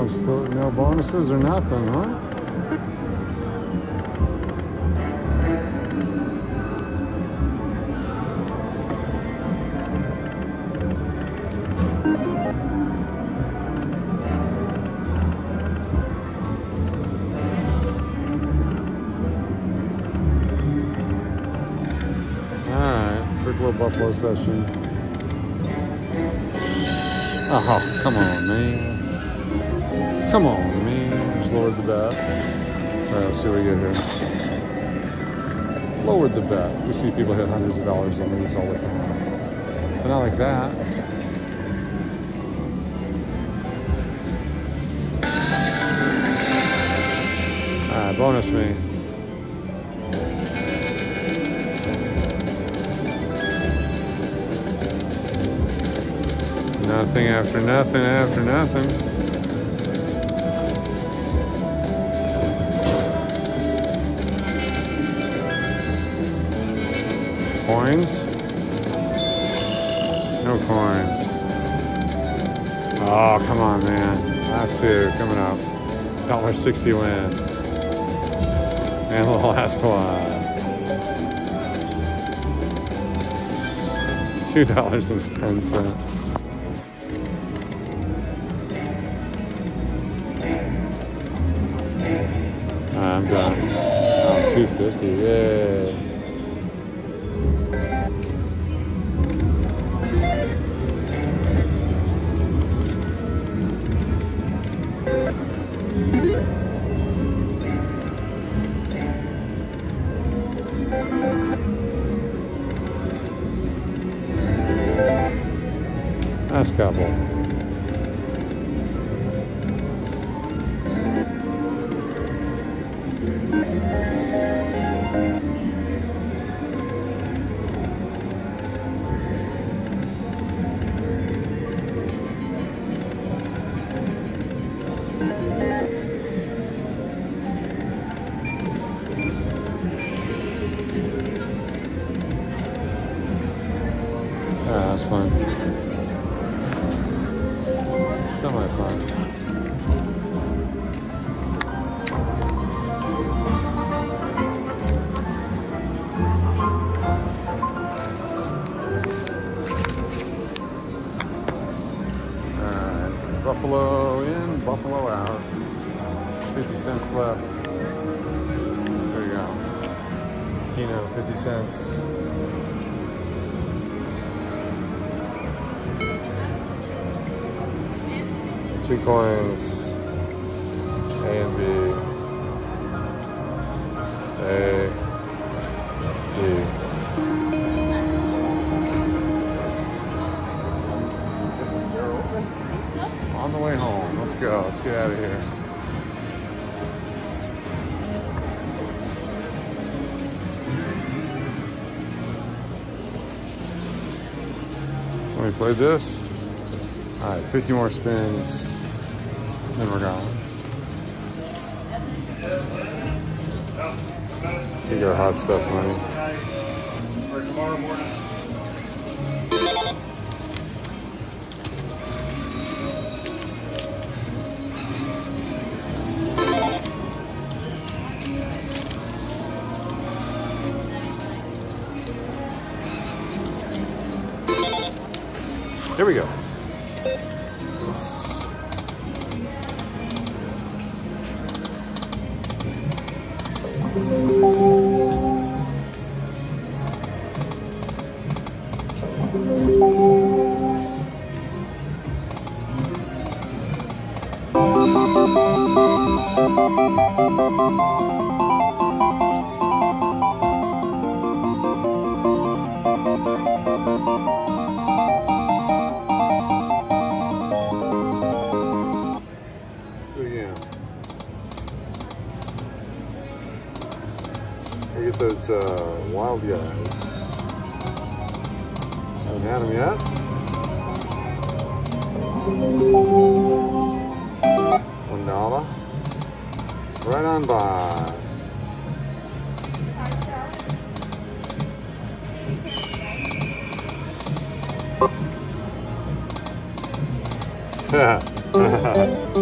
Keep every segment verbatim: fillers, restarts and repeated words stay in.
No, no bonuses or nothing, huh? Quick little buffalo session. Oh, come on, man. Come on, man. Just lowered the bet. Sorry, let's see what we get here. Lowered the bet. We see people hit hundreds of dollars on these all the time. But not like that. Alright, bonus me. Nothing after nothing after nothing. Coins? No coins. Oh, come on, man. Last two coming up. one sixty win. And the last one. two dollars and ten cents. I'm done. Oh, two fifty, yay. Nice couple. Ah, that's fun. Semi-fun. Alright, Buffalo in, Buffalo out. fifty cents left. There you go. Keno, fifty cents. Two coins, A and B, A, B. On the way home, let's go, let's get out of here. Somebody played this? All right, fifty more spins. Then we're going. Take our hot stuff money. Here we go. Look at those uh, wild guys. Haven't had them yet. One dollar. Right on by.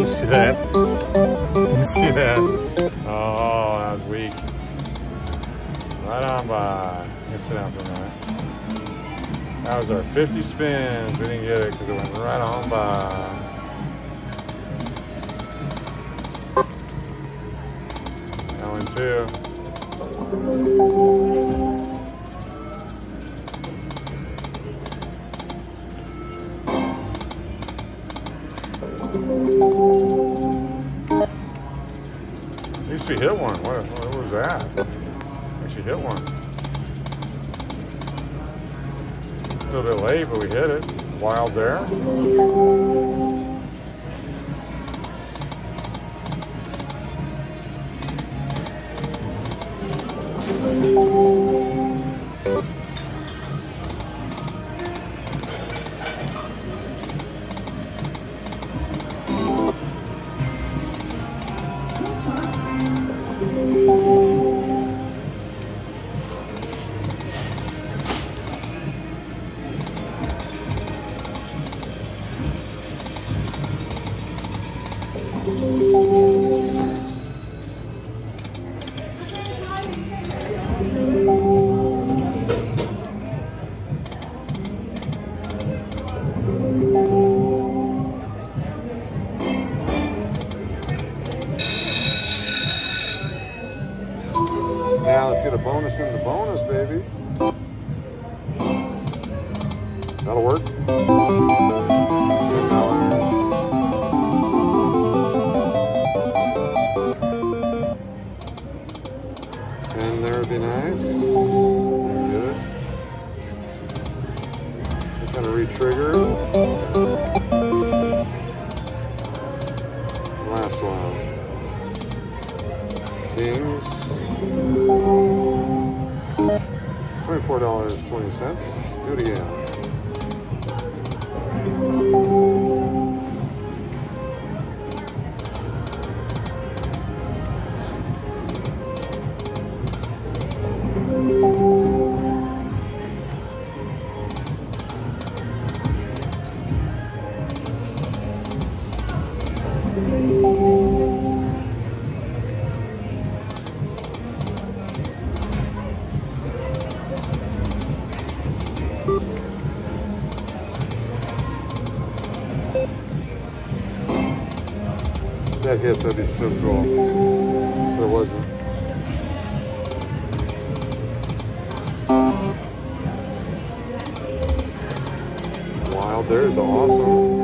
You see that? You see that? Oh, that was weak. Right on by. Let's sit down for a minute. That was our fifty spins. We didn't get it because it went right on by. That one too. At least we hit one. What, what was that? Actually hit one. A little bit late, but we hit it. Wild there. Now let's get a bonus in the bonus, baby. That'll work. ten dollars. ten there would be nice. Good. So kind of re-trigger. Last one. Kings. twenty-four dollars and twenty cents. Do it again. That hits, that'd be so cool. But it wasn't. Wild there is awesome.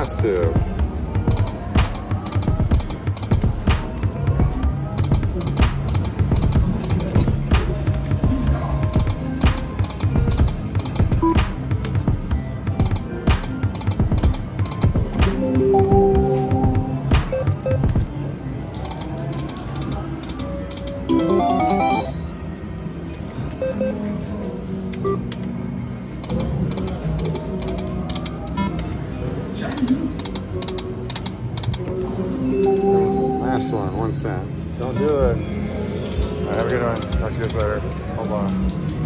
test tube. Last one, one cent. Don't do it. All right, have a good one. Talk to you guys later. Hold on.